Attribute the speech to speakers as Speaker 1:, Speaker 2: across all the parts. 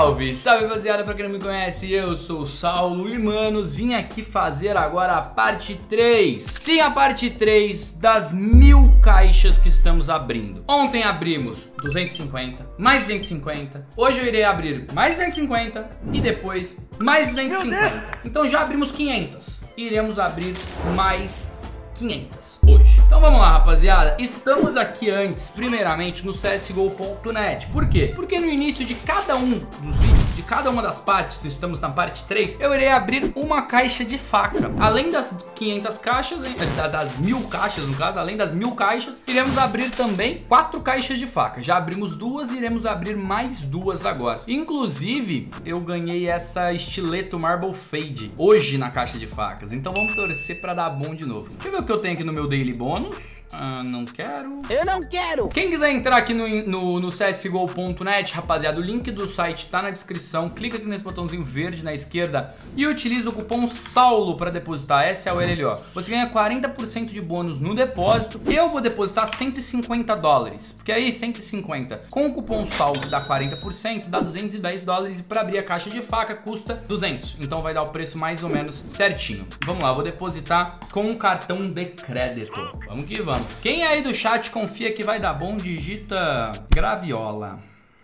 Speaker 1: Salve, salve rapaziada, pra quem não me conhece, eu sou o Saulo e manos, vim aqui fazer agora a parte 3. Sim, a parte 3 das 1000 caixas que estamos abrindo. Ontem abrimos 250, mais 250, hoje eu irei abrir mais 250 e depois mais 250. Então já abrimos 500, iremos abrir mais 500 hoje. Então vamos lá, rapaziada. Estamos aqui antes, primeiramente, no CSGO.net. Por quê? Porque no início de cada um dos vídeos, de cada uma das partes, estamos na parte 3, eu irei abrir uma caixa de faca. Além das 500 caixas, das 1000 caixas no caso, além das 1000 caixas, iremos abrir também 4 caixas de faca. Já abrimos 2 e iremos abrir mais 2 agora. Inclusive, eu ganhei essa estileto Marble Fade hoje na caixa de facas. Então vamos torcer pra dar bom de novo. Deixa eu ver o que eu tenho aqui no meu Daily Bônus. Não quero.
Speaker 2: Eu não quero.
Speaker 1: Quem quiser entrar aqui no CSGO.net, rapaziada, o link do site tá na descrição. Clica aqui nesse botãozinho verde na esquerda e utiliza o cupom SAULO para depositar, SAULO. Você ganha 40% de bônus no depósito. Eu vou depositar $150, porque aí 150 com o cupom SAULO dá 40%, dá $210 e para abrir a caixa de faca custa 200. Então vai dar o preço mais ou menos certinho. Vamos lá, vou depositar com um cartão de crédito. Vamos que vamos. Quem aí do chat confia que vai dar bom, digita Graviola.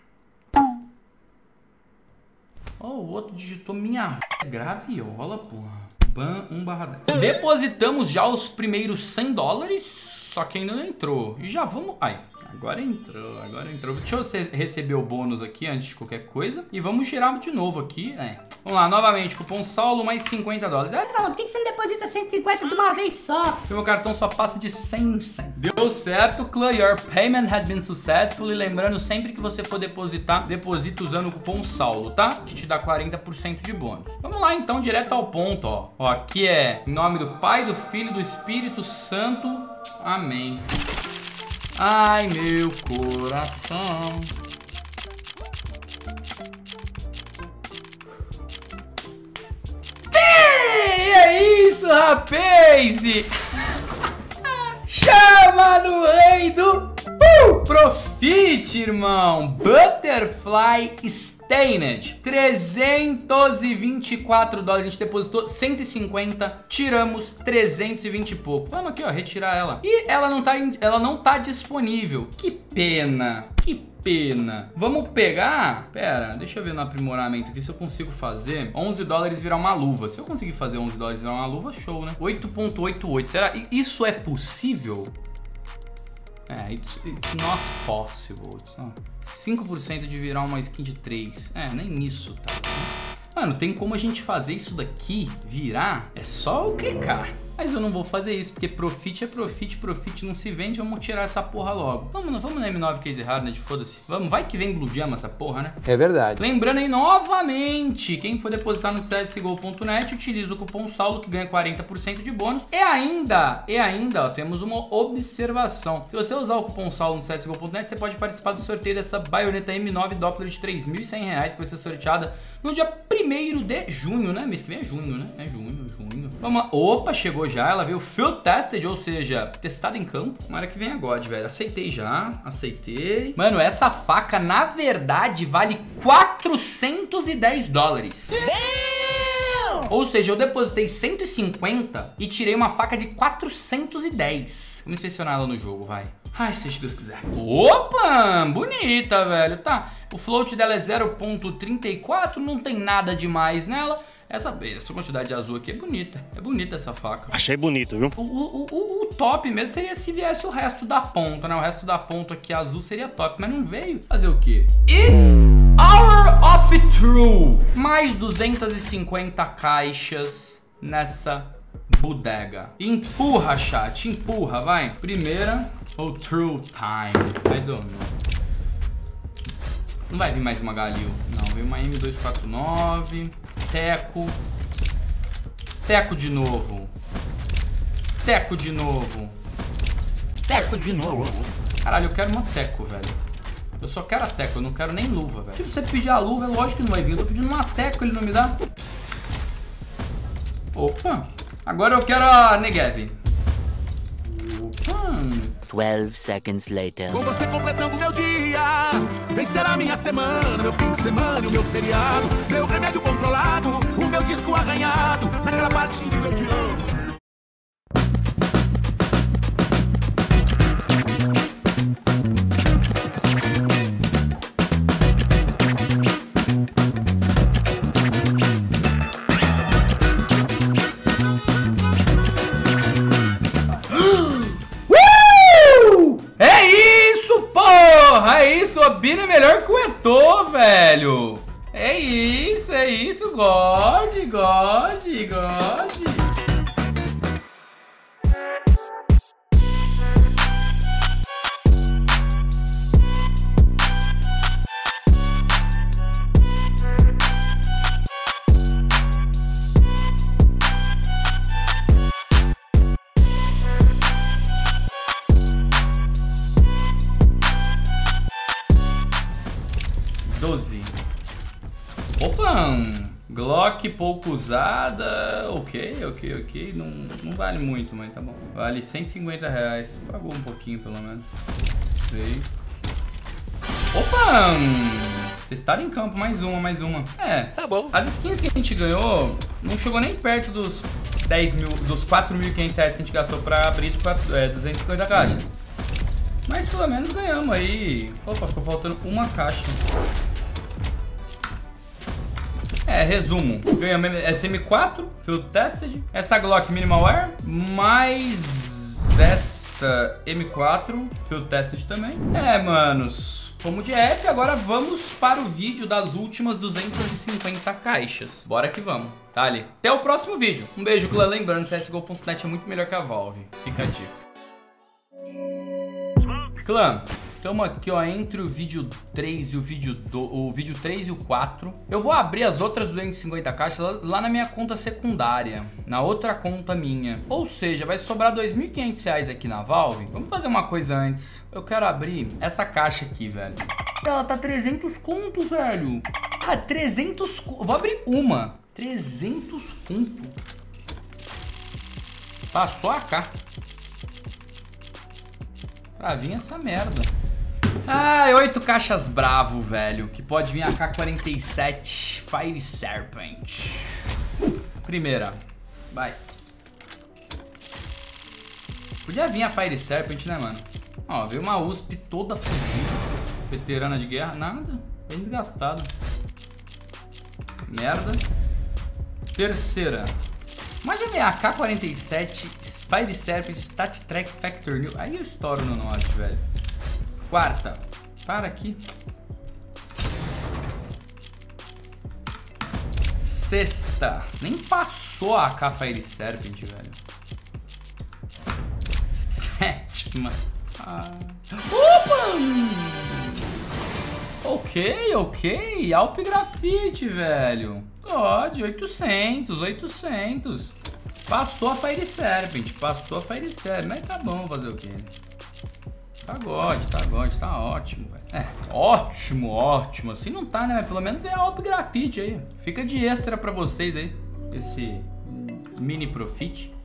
Speaker 1: Oh, o outro digitou minha Graviola, porra. Ban 1/10. Depositamos já os primeiros $100, só que ainda não entrou. E já vamos... Ai, agora entrou, agora entrou. Deixa eu receber o bônus aqui antes de qualquer coisa. E vamos girar de novo aqui, né? Vamos lá, novamente, cupom SAULO mais $50.
Speaker 2: Saulo, por que você não deposita 150 de uma vez só?
Speaker 1: Porque meu cartão só passa de 100. Deu certo, Clã. Your payment has been successful. E lembrando, sempre que você for depositar, deposita usando o cupom SAULO, tá? Que te dá 40% de bônus. Vamos lá, então, direto ao ponto, ó. Ó, aqui é em nome do Pai, do Filho e do Espírito Santo. Amém. Ai, meu coração. E é isso, rapaz! Chama no rei do Profit, irmão! Butterfly Stained, $324. A gente depositou 150, tiramos 320 e pouco. Vamos aqui, ó, retirar ela. E ela não tá disponível. Que pena. Que pena. Vamos pegar... Pera, deixa eu ver no aprimoramento aqui se eu consigo fazer $11 virar uma luva. Se eu conseguir fazer $11 virar uma luva, show, né? 8.88. Será? Isso é possível? É, it's not possible. 5% de virar uma skin de 3. É, nem isso, tá? Mano, tem como a gente fazer isso daqui virar? É só eu clicar. Mas eu não vou fazer isso, porque profit é profit, profit não se vende, vamos tirar essa porra logo. Vamos na M9 Case Hardened, foda-se. Vamos, vai que vem Blue Jam essa porra, né?
Speaker 3: É verdade.
Speaker 1: Lembrando aí novamente, quem for depositar no CSGO.net, utiliza o cupom SAULO que ganha 40% de bônus. E ainda, ó, temos uma observação. Se você usar o cupom SAULO no CSGO.net, você pode participar do sorteio dessa baioneta M9 Doppler de R$3.100, que vai ser sorteada no dia 1º de junho, né? Mês que vem é junho, né? É junho. Vamos lá. Opa, chegou já, ela veio field tested, ou seja, testada em campo. Tomara que venha God, velho. Aceitei já, aceitei. Mano, essa faca, na verdade, vale $410. Ou seja, eu depositei 150 e tirei uma faca de 410. Vamos inspecionar ela no jogo, vai. Ai, se Deus quiser. Opa, bonita, velho. Tá, o float dela é 0.34, não tem nada demais nela. Essa quantidade de azul aqui é bonita. É bonita essa faca.
Speaker 4: Achei bonito, viu?
Speaker 1: O top mesmo seria se viesse o resto da ponta, né? O resto da ponta aqui azul seria top, mas não veio. Fazer o quê? It's Hour of True. Mais 250 caixas nessa bodega. Empurra, chat. Empurra, vai. Primeira, o True Time. I don't know. Não vai vir mais uma Galil. Não, veio uma M249. Teco. Teco de novo. Teco de novo. Teco de novo. Caralho, eu quero uma teco, velho. Eu só quero a teco, eu não quero nem luva, velho. Tipo, você pedir a luva, é lógico que não vai vir. Eu tô pedindo uma teco, ele não me dá. Opa. Agora eu quero a Negev. Opa.
Speaker 3: 12 seconds later.
Speaker 4: Com você completando meu dia, vencer a minha semana, meu fim de semana e o meu feriado, meu remédio controlado, o meu disco arranhado, naquela parte que diz eu te amo.
Speaker 1: O Bino é melhor que o Eto'o, velho. É isso, God. Opa, Glock pouco usada, ok, não vale muito, mas tá bom. Vale 150 reais, pagou um pouquinho pelo menos. Veio. Opa, testaram em campo, mais uma. É,
Speaker 5: tá bom.
Speaker 1: As skins que a gente ganhou não chegou nem perto dos 4.500 reais que a gente gastou pra abrir 250 caixas. Mas pelo menos ganhamos aí. Opa, ficou faltando uma caixa. É, resumo. Ganhamos essa M4, Field Tested, essa Glock Minimal Wear, mais essa M4, Field Tested também. É, manos, fomos de F, agora vamos para o vídeo das últimas 250 caixas. Bora que vamos, tá ali. Até o próximo vídeo. Um beijo, clã. Lembrando, CSGO.net é muito melhor que a Valve. Fica a dica. Clã, estamos aqui, ó, entre o vídeo 3 e o vídeo 3 e o 4. Eu vou abrir as outras 250 caixas lá na minha conta secundária, na outra conta minha. Ou seja, vai sobrar 2.500 reais aqui na Valve. Vamos fazer uma coisa antes. Eu quero abrir essa caixa aqui, velho. Ela tá 300 conto, velho. Ah, 300 conto. Vou abrir uma. 300 conto. Passou a cá. Pra vir essa merda. Ah, 8 caixas bravo, velho. Que pode vir a AK-47 Fire Serpent. Primeira. Vai. Podia vir a Fire Serpent, né, mano? Ó, veio uma USP toda fodida. Veterana de guerra. Nada. Bem desgastado. Merda. Terceira. Imagina a AK-47 Fire Serpent Stat Track Factor New. Aí eu estouro no norte, velho. Quarta. Para aqui. Sexta. Nem passou a AK Fire Serpent, velho. Sétima. Opa! Ok. Alp Grafite, velho. God, 800. Passou a Fire Serpent, mas tá bom fazer o quê? Tá ótimo, velho. É, ótimo, assim não tá, né? Pelo menos é Alp Grafite aí. Fica de extra pra vocês aí, esse mini profit.